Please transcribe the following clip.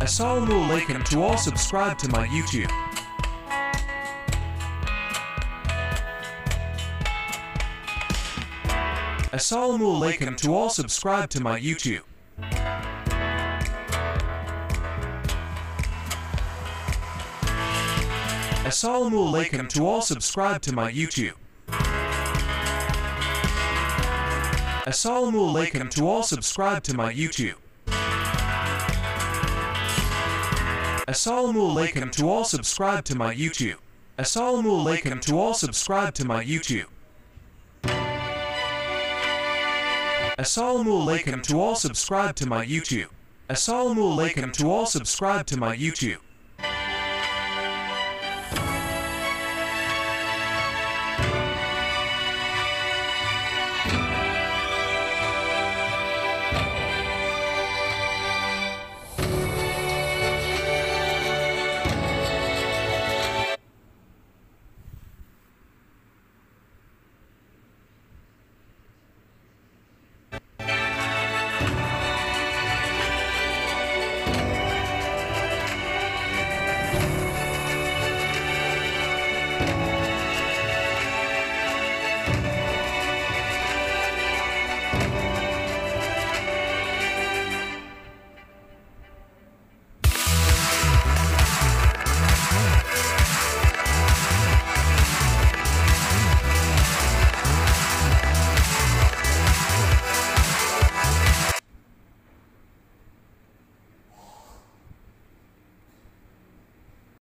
Assalamu alaikum to all subscribe to my YouTube. Assalamu alaikum to all subscribe to my YouTube. Assalamu alaikum to all subscribe to my YouTube. Assalamu alaikum to all subscribe to my YouTube. Assalamu alaikum to all subscribe to my YouTube. Assalamu alaikum to all subscribe to my YouTube. Assalamu alaikum to all subscribe to my YouTube. Assalamu alaikum to all subscribe to my YouTube.